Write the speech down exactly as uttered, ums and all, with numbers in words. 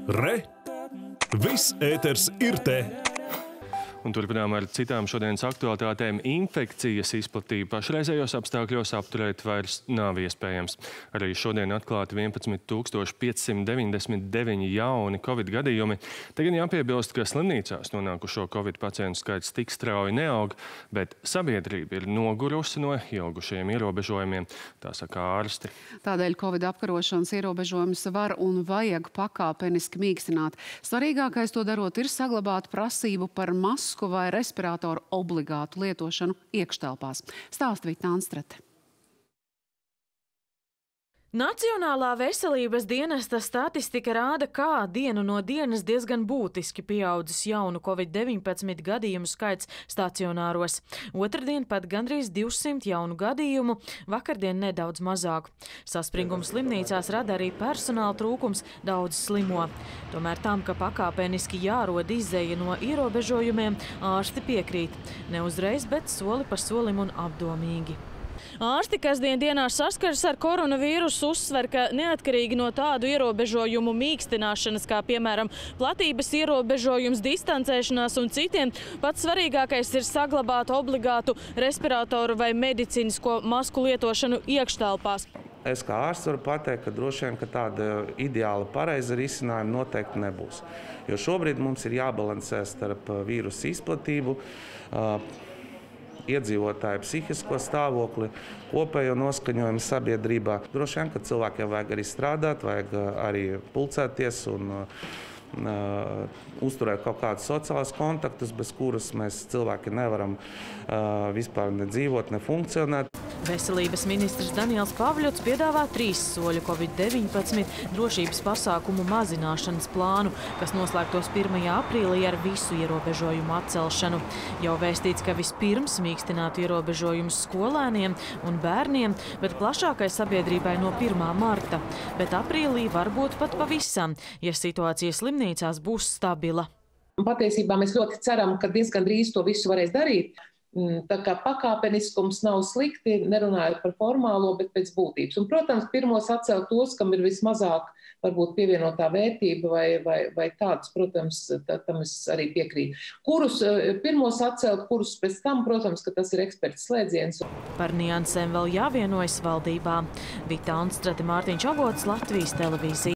Re! Viss ēters ir te! Un turpinām ar citām šodienas aktualitātēm. Infekcijas izplatību pašreizējos apstākļos apturēt vairs nav iespējams. Arī šodien atklāti vienpadsmit tūkstoši piecsimt deviņdesmit deviņi jauni covid gadījumi. Te gan jāpiebilst, ka slimnīcās nonākušo covid pacientu skaits tik strauji neaug, bet sabiedrība ir nogurusi no ilgušajiem ierobežojumiem, tā saka ārsti. Tādēļ covid apkarošanas ierobežojumus var un vajag pakāpeniski mīkstināt. Svarīgākais to darot ir saglabāt prasību par masku vai respiratoru obligātu lietošanu iekštelpās. Stāsta Vita Anstrate. Nacionālā veselības dienesta statistika rāda, kā dienu no dienas diezgan būtiski pieaudzis jaunu covid deviņpadsmit gadījumu skaits stacionāros. Otrdien pat gandrīz divsimt jaunu gadījumu, vakardien nedaudz mazāk. Saspringums slimnīcās rada arī personāla trūkums, daudz slimo. Tomēr tam, ka pakāpeniski jārod izzeja no ierobežojumiem, ārsti piekrīt. Ne uzreiz, bet soli pa solim un apdomīgi. Ārsti, kas dien dienā saskaras ar koronavīrusu, uzsver, ka neatkarīgi no tādu ierobežojumu mīkstināšanas, kā piemēram platības ierobežojums, distancēšanās un citiem, pats svarīgākais ir saglabāt obligātu respiratoru vai medicīnisko masku lietošanu iekštelpās. Es kā ārsts varu pateikt, ka droši vien ka tāda ideāla pareiza risinājuma noteikti nebūs. Jo šobrīd mums ir jābalansē starp vīrusu izplatību, iedzīvotāju psihisko stāvokli, kopējo noskaņojumu sabiedrībā. Droši vien, ka cilvēkiem vajag arī strādāt, vajag arī pulcēties un uh, uzturēt kaut kādus sociālus kontaktus, bez kuras mēs cilvēki nevaram uh, vispār ne dzīvot, ne funkcionēt. Veselības ministrs Daniels Pavļots piedāvā trīs soļu covid deviņpadsmit drošības pasākumu mazināšanas plānu, kas noslēgtos pirmajā aprīlī ar visu ierobežojumu atcelšanu. Jau vēstīts, ka vispirms mīkstinātu ierobežojumus skolēniem un bērniem, bet plašākai sabiedrībai no pirmā marta. Bet aprīlī varbūt pat pavisam, ja situācija slimnīcās būs stabila. Patiesībā mēs ļoti ceram, ka diezgan drīz to visu varēs darīt. Tā kā pakāpeniskums nav slikti, nerunājot par formālo, bet pēc būtības. Un, protams, pirmos atcelt tos, kam ir vismazāk varbūt pievienotā vērtība vai, vai, vai tāds, protams, tā, tam es arī piekrītu. Kurus pirmos atcelt, kurus pēc tam, protams, ka tas ir eksperts slēdziens. Par niansēm vēl jāvienojas valdībā. Vita Anstrate, Mārtiņš Avots, Latvijas televīzija.